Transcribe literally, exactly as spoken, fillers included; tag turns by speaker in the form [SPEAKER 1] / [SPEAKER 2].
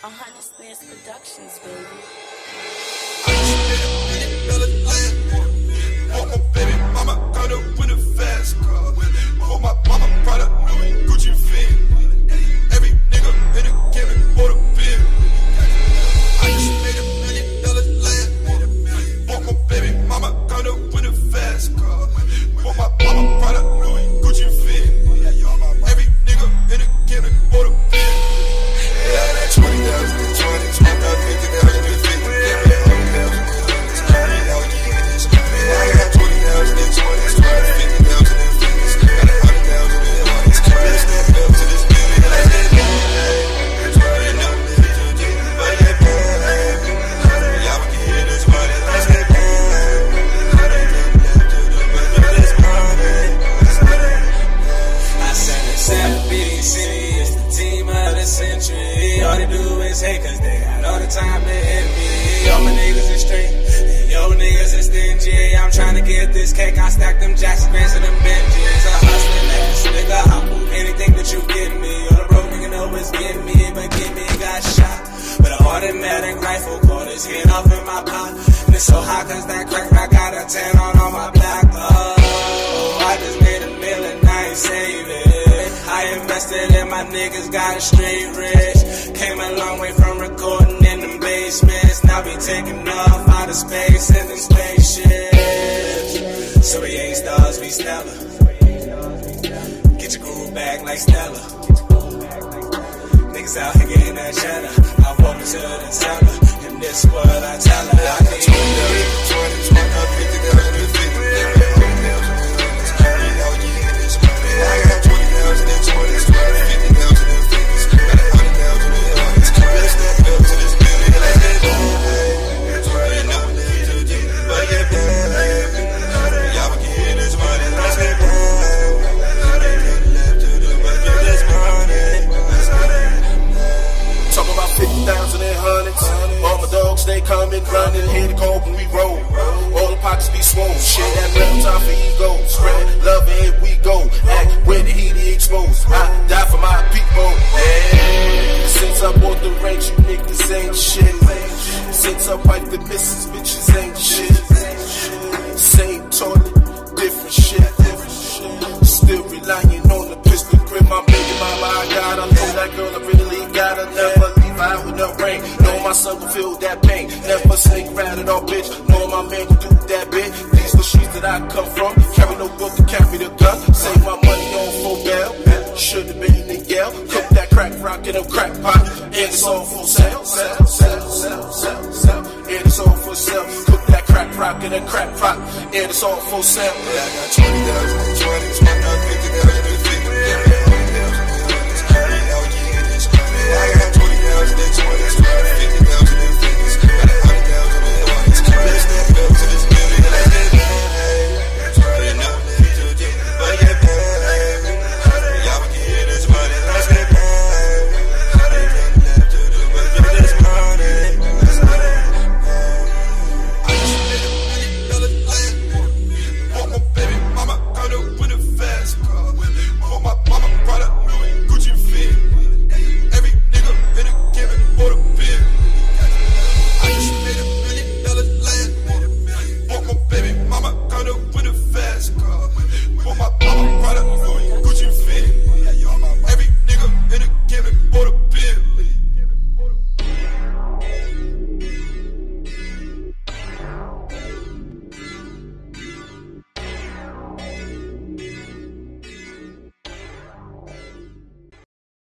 [SPEAKER 1] A hundred Spirits Productions, baby.
[SPEAKER 2] I just made a million dollar land. Want my baby mama, got her with a fast car. Want my mama, Prada, Louis, Gucci, Finn. Every nigga in the cabin bought a bill. I just made a million dollar land. Want my baby mama, got her with a fast car. Want my mama, Prada, Louis, Gucci, Finn. Every nigga in the cabin bought a bill. Yeah, that twenty thousand, twenty, twenty thousand, fifty thousand, fifty.
[SPEAKER 3] All they do is hate cause they got all the time to hit me. All my niggas is straight, yo niggas is stingy. I'm trying to get this cake, I stack them Jackson Grants and them Benjis. A hustling ass nigga, I'll move anything that you give me. All the broke nigga know is get me, but get me got shot. But an automatic rifle caught his hand off in my pot. And it's so hot cause that crack, I got a tan on on my black. Oh, I just made a million, I ain't save it. I invested in my niggas, got a straight rich. Came a long way from recording in them basements. Now be taking off out of space in them spaceships. So we ain't stars, we stellar. Get your groove back like Stella. Niggas out here getting that cheddar. I walk into the teller, and this what I tell her. I need twenty, twenty, twenty, fifty thousand, fifty.
[SPEAKER 4] They coming, running, hit the cold when we roll. All the pockets be swole. Shit, that real time for ego. Spread love and here we go. Act when the heat exposed. I die for my people. Yeah. Since I bought the range, you niggas ain't shit. Since I wiped the missus, bitches ain't shit. Same toilet, different shit. Still relying on the pistol grip. My baby mama, I got her. Know that girl, I really got her. Never leave out with no rain. Know my son will feel that pain. Never sneak around at all, bitch. Know my man can do that bit. These the streets that I come from. Carry no book to carry the gun. Save my money on full bail. Should've been in Yale. Cook that crack rock in a crack pot. And it's all for sale. Sell, sell, sell, sell, sell. And it's all for sale. Cook that crack rock in a crack pot. And it's all for sale.
[SPEAKER 2] Yeah, I got twenty thousand, twenty, twenty thousand, fifty thousand, fifty. I got twenty thousand, twenty, twenty, fifty thousand.